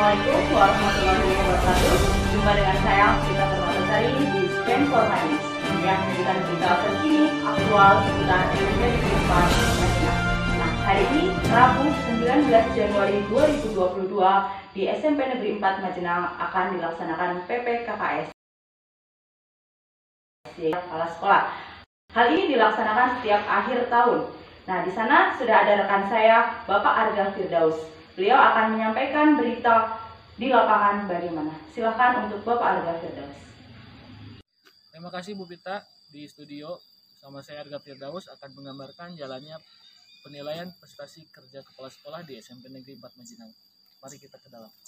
Assalamualaikum warahmatullahi wabarakatuh. Jumpa dengan saya, Sita Termasari di Stand for Madness yang memberikan berita terkini aktual seputar SMP Negeri 4 Majenang. Nah, hari ini Rabu 19 Januari 2022 di SMP Negeri 4 Majenang akan dilaksanakan PPKKS di kepala sekolah. Hal ini dilaksanakan setiap akhir tahun. Nah, di sana sudah ada rekan saya, Bapak Arga Firdaus. Beliau akan menyampaikan berita di lapangan bagaimana. Silakan untuk Bapak Arga Firdaus. Terima kasih Bu Pita. Di studio sama saya Arga Firdaus akan menggambarkan jalannya penilaian prestasi kerja kepala sekolah di SMP Negeri 4 Majenang. Mari kita ke dalam.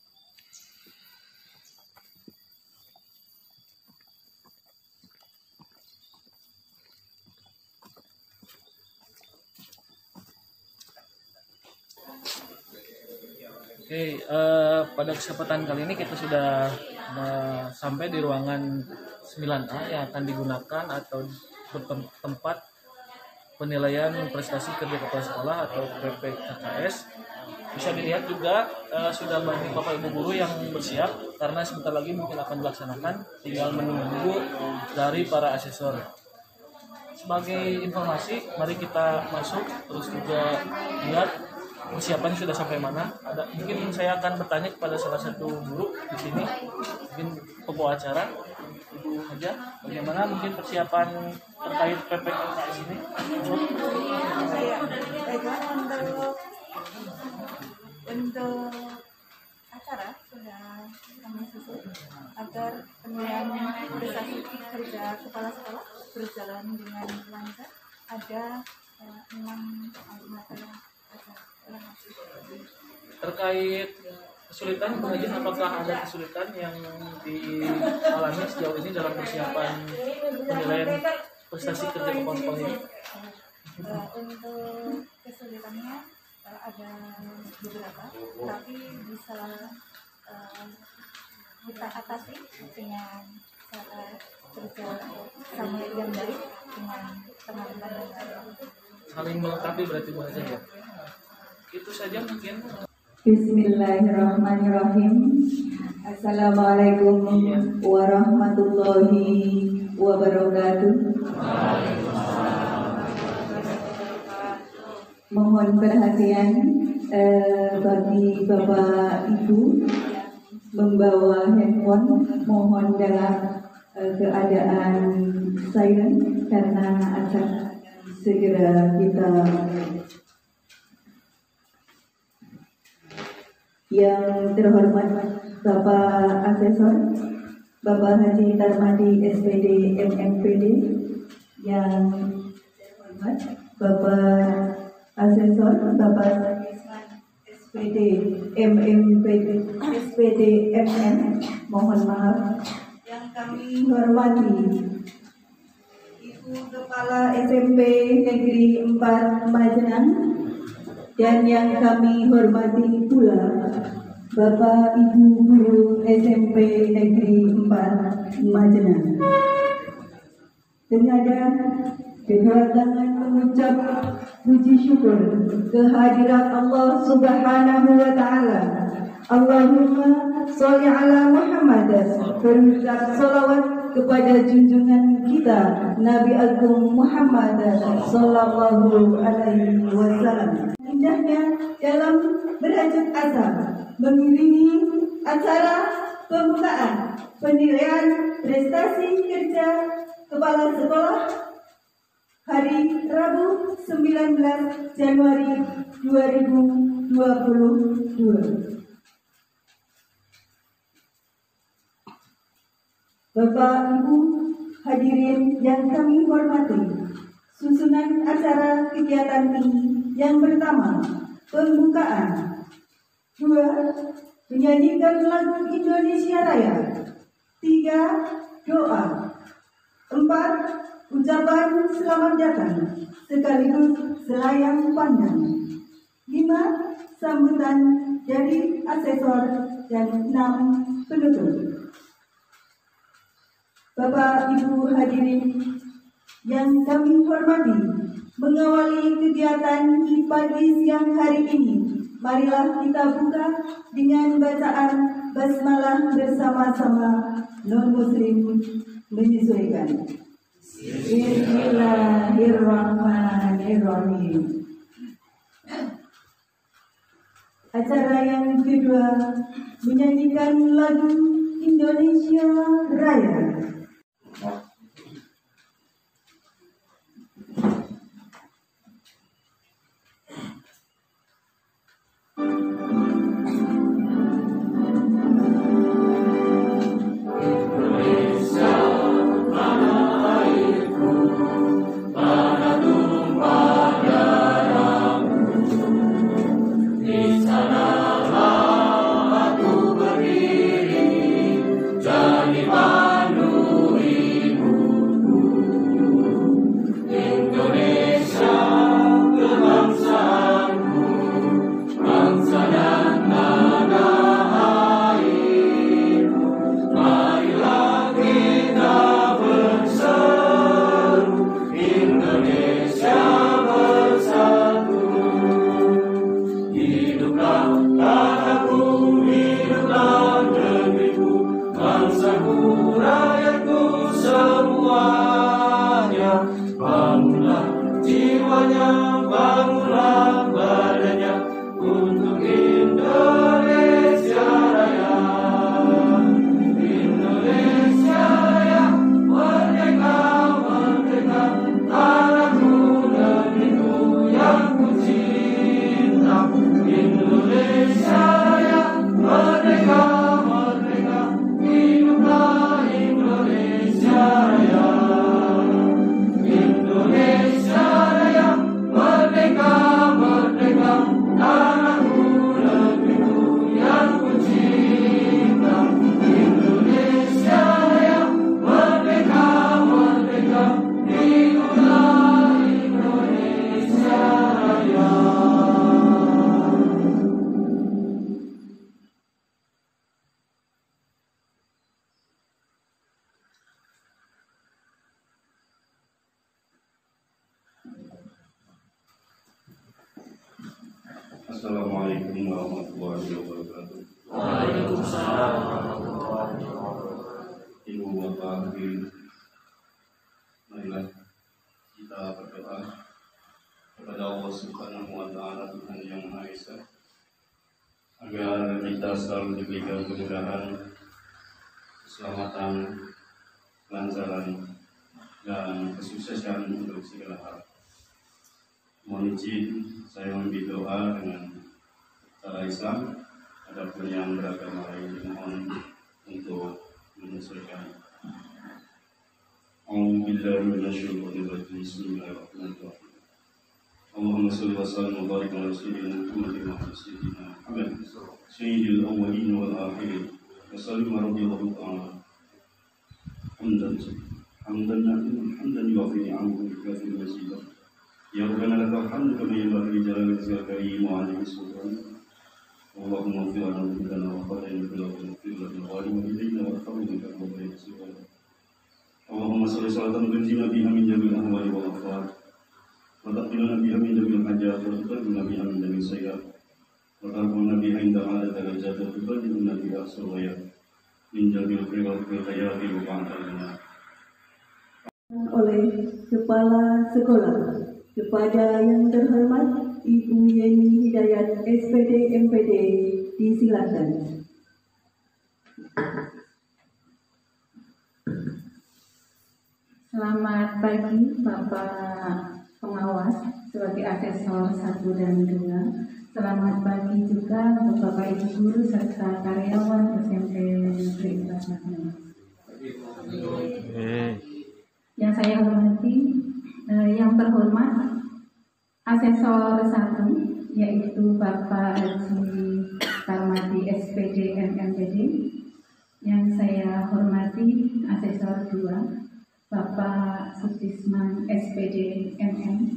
Oke, pada kesempatan kali ini kita sudah sampai di ruangan 9A yang akan digunakan atau tempat penilaian prestasi kerja kepala sekolah atau PPKKS. Bisa dilihat juga sudah banyak Bapak Ibu guru yang bersiap karena sebentar lagi mungkin akan dilaksanakan, tinggal menunggu dari para asesor. Sebagai informasi, mari kita masuk terus juga lihat persiapan sudah sampai mana. Mungkin saya akan bertanya kepada salah satu guru di sini, mungkin pembawa acara, Ibu Haja, bagaimana mungkin persiapan terkait PPKKS ini? Untuk acara sudah kami susun agar penilaian prestasi kerja kepala sekolah berjalan dengan lancar. Ada 6 materi acara. Terkait kesulitan, kemudian apakah ada kesulitan yang dialami sejauh ini dalam persiapan penilaian prestasi kerja kepala sekolah ini? Untuk kesulitannya ada beberapa, tapi bisa kita atasi dengan cara kerja sama yang baik dengan teman-teman yang lain. Saling melengkapi berarti Bu Haja ya? Itu saja mungkin. Bismillahirrahmanirrahim. Assalamualaikum warahmatullahi wabarakatuh. Mohon perhatian bagi Bapak Ibu membawa handphone, mohon dalam keadaan silent karena akan segera kita. Yang terhormat Bapak Asesor, Bapak Haji Tarmadi SPD MMPD, yang terhormat Bapak Asesor, Bapak SPD MMPD SPD MM, mohon maaf. Yang kami hormati Ibu Kepala SMP Negeri 4 Majenang, dan yang kami hormati pula Bapak Ibu Guru SMP Negeri 4 Majenang. Dengan kedatangan mengucap puji syukur kehadirat Allah Subhanahu wa Ta'ala. Allahumma sholli ala Muhammad, berucap salawat kepada junjungan kita Nabi Agung Muhammad sallallahu alaihi wasallam. Indahnya dalam berajut asa mengiringi acara pembukaan penilaian prestasi kerja kepala sekolah hari Rabu 19 Januari 2022. Bapak Ibu hadirin yang kami hormati, susunan acara kegiatan ini yang pertama, pembukaan. 2. Menyanyikan lagu Indonesia Raya. 3. Doa. 4. Ucapan selamat datang sekaligus selayang pandang. 5. Sambutan dari asesor, dan 6. Penutup. Bapak Ibu hadirin yang kami hormati, mengawali kegiatan di pagi siang hari ini marilah kita buka dengan bacaan basmalah bersama-sama non-muslim menyesuaikan. Bismillahirrahmanirrahim. Acara yang kedua menyanyikan lagu Indonesia Raya. Assalamualaikum warahmatullahi wabarakatuh. Waalaikumsalam warahmatullahi wabarakatuh. Ibu bapak hadirin, marilah kita berdoa kepada Allah Subhanahu wa Ta'ala, Tuhan yang Maha Esa, agar kita selalu diberikan kemudahan, keselamatan, kelancaran, dan kesuksesan untuk segala hal. Mohon izin saya memberi doa dengan cara Islam. Adapun yang beragama lain mohon untuk menyesuaikan. A'udzubillahi minasyaitonir rajim. Bismillahirrahmanirrahim. Allahumma shalli wa sallim wa barik ala sayyidina Muhammadin wa ala sayyidina Muhammad sayyidil awwalin wal akhirin. Wa sallim radhiyallahu ta'ala. Hamdan yuwafi ni'amahu wa yukafi mazidah. Ya Rabbana lakal hamdu kama yanbaghi li jalali wajhika wa 'azimi sultanik. Allahumma ighfir lana dhunubana wa khata'ana wa ighfir lana walidayna wa arhamna kama rabbayana saghira. Allahumma shalli salatan tunjina biha min jami'il ahwali wal afat. Wa taqina biha min jami'il hajat wa tuqina biha min jami'is sayyi'at. Wa tarhamna biha inda 'adad darajat wa tuballighuna biha aqsal min jami'il khairat wal hayati wa ba'dal oleh Kepala Sekolah. Kepada yang terhormat Ibu Yeni Hidayat SPD MPD, disilakan. Selamat pagi Bapak Pengawas sebagai asesor 1 dan 2. Selamat pagi juga untuk Bapak Ibu Guru serta karyawan SMP Negeri 4 Mataram. Yang saya hormati, yang terhormat asesor 1 yaitu Bapak Haji Tarmadi SPD MMPD. Yang saya hormati asesor 2 Bapak Sutisman SPD MM.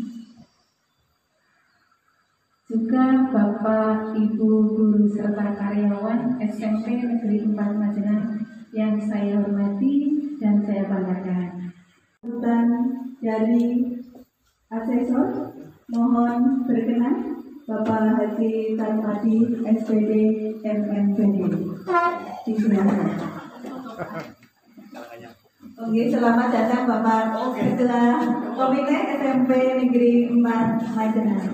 Juga Bapak Ibu Guru serta karyawan SMP Negeri 4 Magelang yang saya hormati dan saya banggakan. Dan dari asesor mohon berkenan Bapak Haji Tarmadi, SPD, MMPD. Disilakan. Oke, selamat datang Bapak Ketua Komite SMP Negeri 4 Majenah.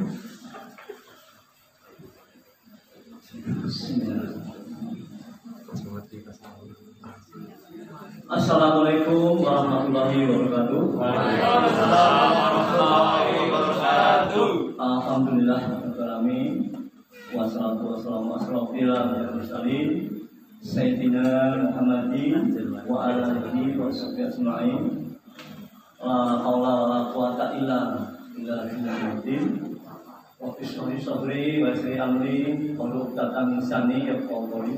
Assalamualaikum warahmatullahi wabarakatuh. Alhamdulillah rabbil alamin. Wassalatu wassalamu ala mursalin Sayyidina Muhammadin wa ala alihi wa sahbihi ajma'in. La haula wala quwata illa billahi. Wa bismillah sabri wa sri amri wa luqatan lisani yaqulu.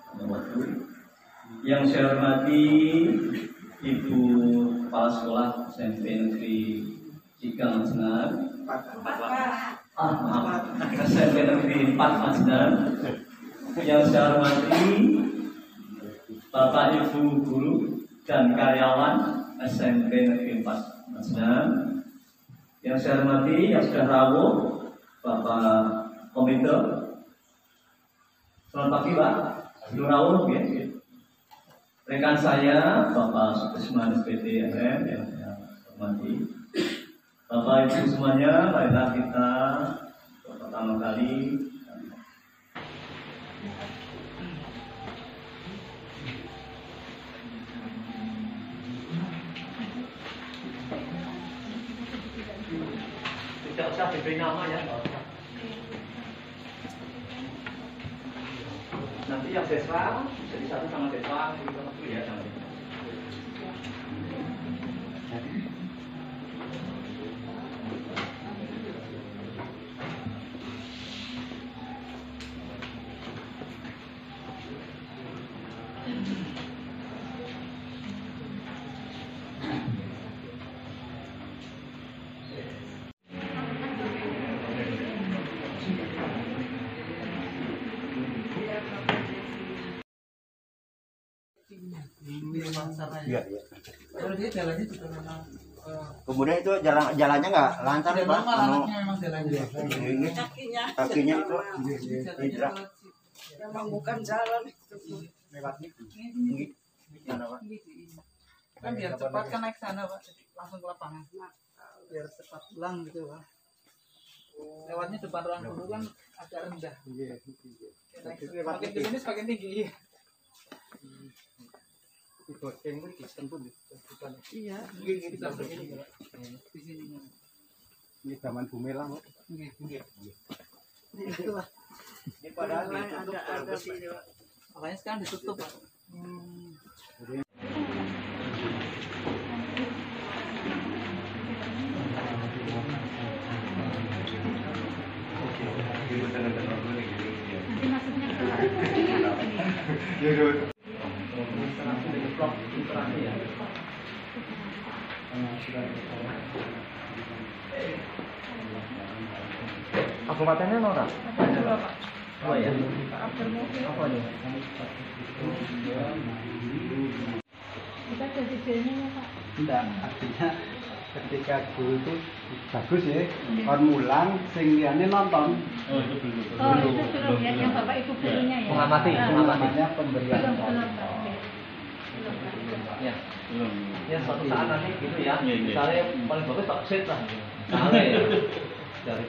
Yang saya hormati Ibu Kepala Sekolah SMP Negeri Cigang Majenah, SMP Negeri 4 Majenah. Yang saya hormati Bapak Ibu guru dan karyawan SMP Negeri 4 Majenah. Yang saya hormati yang sudah rawuh Bapak Komite. Selamat pagi Pak, sudah rawuh ya. Rekan saya, Bapak Sukesman SPD RM yang saya hormati, Bapak Ibu semuanya, marilah kita pertama kali tidak usah diberi nama ya. Nanti yang siswa jadi satu sama siswa kita satu ya nanti. Iya. Kemudian itu jalannya nggak lancar ya Pak? Ini kakinya itu tidak. Memang bukan jalan Lewatnya. kan biar cepat kan naik sana Pak, langsung ke lapangan biar cepat pulang gitu Pak. Lewatnya depan ruang guru kan agak rendah. Makin ke sini semakin tinggi. Iya, kita begini di sini. Ini zaman bumelang. Itu Pak. Ini padahal ada sini Pak. Makanya sekarang ditutup Pak. Kabupatennya Nora? Oh ya. Apa nih? Kita jadi jadinya Pak. Enggak, artinya ketika guru itu bagus ya, kon mulang sing liyane nonton. Oh itu belum ya, yang Bapak Ibu gurunya ya. Namanya pemberian. Ya. Ya suatu saat nanti gitu ya. Misalnya paling bagus tak set lah. Misalnya ya. Dari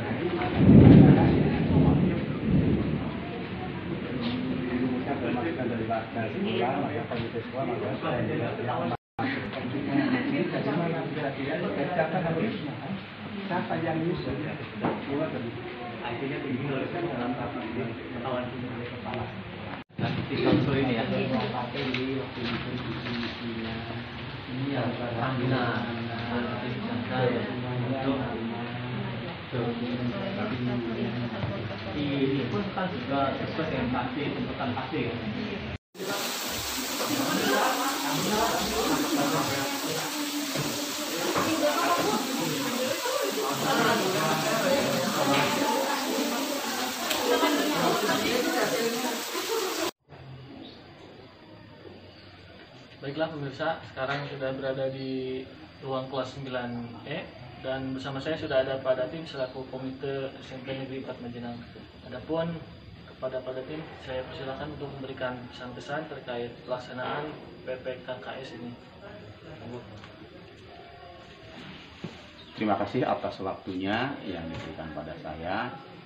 siapa yang nyusun? akhirnya dituliskan dalam pengetahuan kepala. Nah, di konsul ini ya. Ini yang panggilan ini pun kan juga sesuai dengan pasti, tentukan pasti ya. Baiklah pemirsa, sekarang sudah berada di ruang kelas 9E Dan bersama saya sudah ada Pak Datim selaku Komite SMP Negeri 4 Majenang. Adapun kepada Pak Datim, saya persilakan untuk memberikan pesan-pesan terkait pelaksanaan PPKKS ini. Terima kasih atas waktunya yang diberikan pada saya.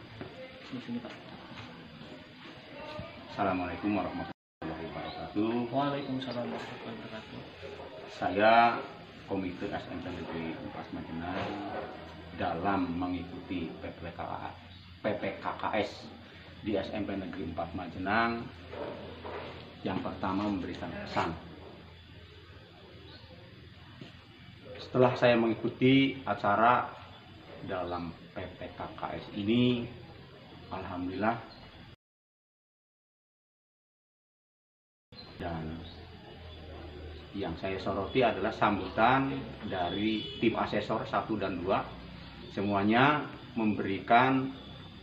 Assalamualaikum warahmatullahi wabarakatuh. Waalaikumsalam warahmatullahi wabarakatuh. Saya Komite SMP Negeri 4 Majenang dalam mengikuti PPKKS di SMP Negeri 4 Majenang, yang pertama memberikan pesan. Setelah saya mengikuti acara dalam PPKKS ini, alhamdulillah, dan yang saya soroti adalah sambutan dari tim asesor 1 dan 2. Semuanya memberikan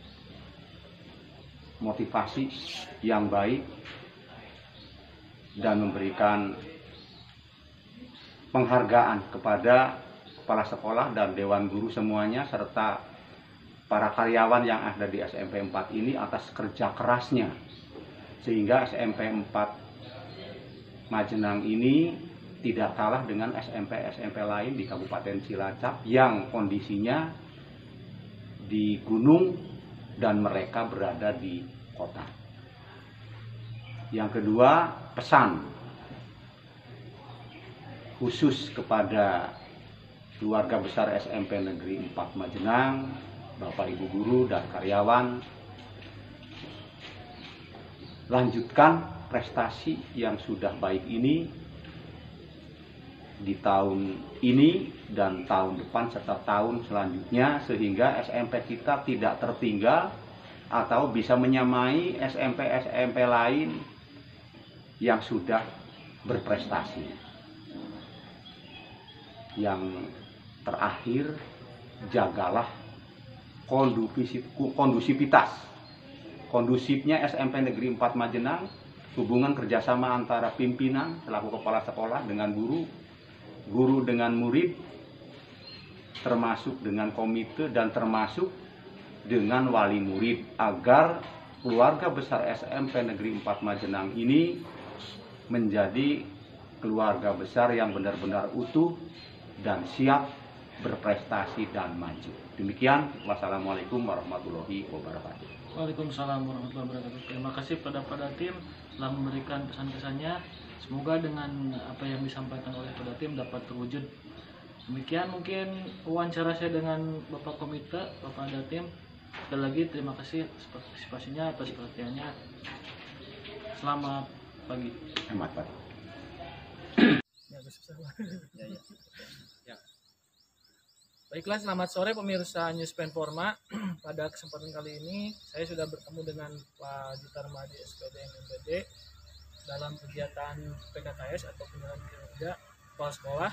motivasi yang baik dan memberikan penghargaan kepada kepala sekolah dan dewan guru semuanya serta para karyawan yang ada di SMP 4 ini atas kerja kerasnya, sehingga SMP 4 Majenang ini tidak kalah dengan SMP-SMP lain di Kabupaten Cilacap yang kondisinya di gunung dan mereka berada di kota. Yang kedua, pesan khusus kepada keluarga besar SMP Negeri 4 Majenang, Bapak Ibu guru dan karyawan, lanjutkan prestasi yang sudah baik ini di tahun ini dan tahun depan serta tahun selanjutnya, sehingga SMP kita tidak tertinggal atau bisa menyamai SMP-SMP lain yang sudah berprestasi. Yang terakhir, jagalah kondusifnya SMP Negeri 4 Majenang, hubungan kerjasama antara pimpinan selaku kepala sekolah dengan guru, guru dengan murid, termasuk dengan komite dan termasuk dengan wali murid, agar keluarga besar SMP Negeri 4 Majenang ini menjadi keluarga besar yang benar-benar utuh dan siap berprestasi dan maju. Demikian, wassalamualaikum warahmatullahi wabarakatuh. Waalaikumsalam warahmatullahi wabarakatuh. Terima kasih pada Pak Datim telah memberikan pesan-pesannya. Semoga dengan apa yang disampaikan oleh Pak Datim dapat terwujud. Demikian mungkin wawancara saya dengan Bapak Komite, Bapak Datim. Sekali lagi terima kasih atas partisipasinya, atas perhatiannya. Selamat pagi. Selamat pagi. Baiklah, selamat sore pemirsa News Penforma. Pada kesempatan kali ini saya sudah bertemu dengan Pak Jutarmadi SPD MPD dalam kegiatan PKKS atau penilaian kinerja kepala sekolah.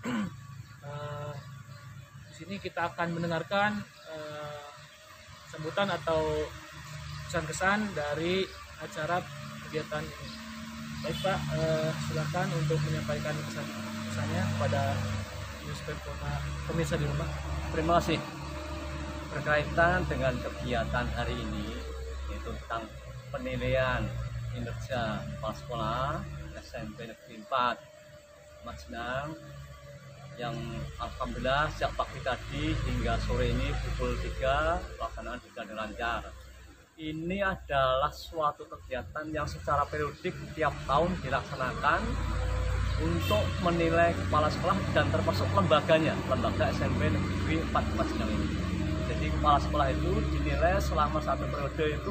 Di sini kita akan mendengarkan sambutan atau kesan-kesan dari acara kegiatan ini. Baik Pak, silakan untuk menyampaikan kesan-kesannya kepada News Penforma pemirsa di rumah. Terima kasih. Berkaitan dengan kegiatan hari ini, yaitu tentang penilaian kinerja kepala sekolah SMP Negeri 4 Majenang, yang alhamdulillah sejak pagi tadi hingga sore ini pukul 3 pelaksanaan berjalan lancar. Ini adalah suatu kegiatan yang secara periodik tiap tahun dilaksanakan untuk menilai kepala sekolah dan termasuk lembaganya, lembaga SMP Negeri 4 Majenang ini. Jadi kepala sekolah itu dinilai selama satu periode itu.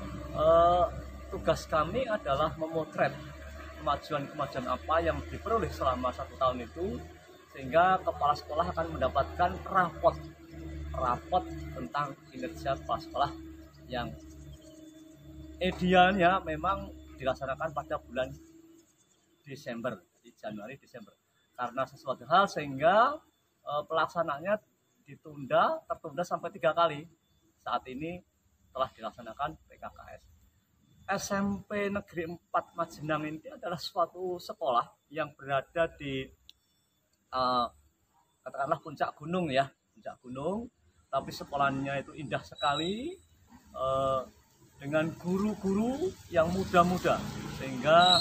Tugas kami adalah memotret kemajuan-kemajuan apa yang diperoleh selama 1 tahun itu, sehingga kepala sekolah akan mendapatkan rapot tentang kinerja kepala sekolah yang idealnya memang dilaksanakan pada bulan Desember, di Januari Desember. Karena sesuatu hal sehingga pelaksanaannya tertunda sampai 3 kali. Saat ini telah dilaksanakan PKKS. SMP Negeri 4 Majenang ini adalah suatu sekolah yang berada di katakanlah puncak gunung tidak gunung, tapi sekolahnya itu indah sekali, dengan guru-guru yang muda-muda, sehingga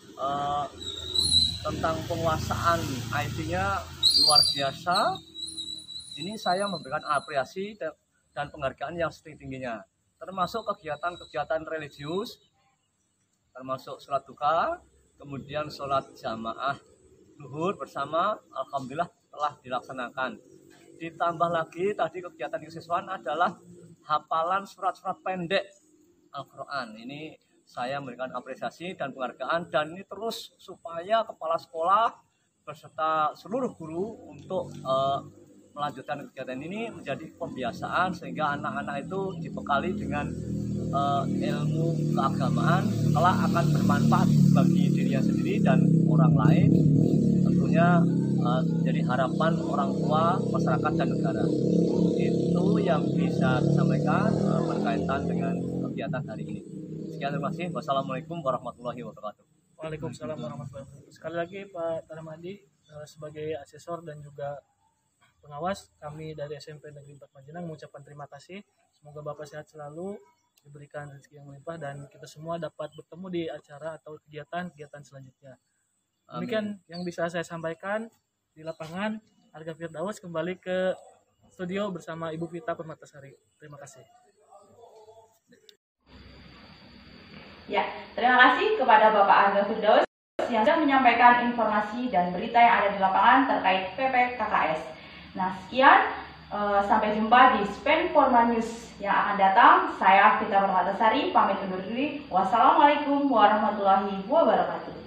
tentang penguasaan IT-nya luar biasa. Ini saya memberikan apresiasi dan penghargaan yang setinggi-tingginya, termasuk kegiatan-kegiatan religius, termasuk sholat duha, kemudian sholat jamaah zuhur bersama, alhamdulillah telah dilaksanakan. Ditambah lagi tadi kegiatan kesiswaan adalah hafalan surat-surat pendek Al-Quran. Ini saya memberikan apresiasi dan penghargaan, dan ini terus supaya kepala sekolah beserta seluruh guru untuk melanjutkan kegiatan ini menjadi pembiasaan, sehingga anak-anak itu dibekali dengan ilmu keagamaan kelak akan bermanfaat bagi dirinya sendiri dan orang lain. Tentunya jadi harapan orang tua, masyarakat, dan negara. Itu yang bisa disampaikan berkaitan dengan kegiatan hari ini. Sekian, terima kasih. Wassalamualaikum warahmatullahi wabarakatuh. Waalaikumsalam warahmatullahi wabarakatuh. Sekali lagi Pak Tarmadi, sebagai asesor dan juga pengawas, kami dari SMP Negeri 4 Majenang mengucapkan terima kasih. Semoga Bapak sehat selalu, diberikan rezeki yang melimpah, dan kita semua dapat bertemu di acara atau kegiatan-kegiatan selanjutnya. Demikian yang bisa saya sampaikan di lapangan. Arga Firdaus kembali ke studio bersama Ibu Vita Permatasari. Terima kasih. Ya, terima kasih kepada Bapak Arga Firdaus yang sudah menyampaikan informasi dan berita yang ada di lapangan terkait PPKKS. Nah, sekian. Sampai jumpa di Spen Forma News yang akan datang. Saya Vita Permatasari pamit undur diri. Wassalamualaikum warahmatullahi wabarakatuh.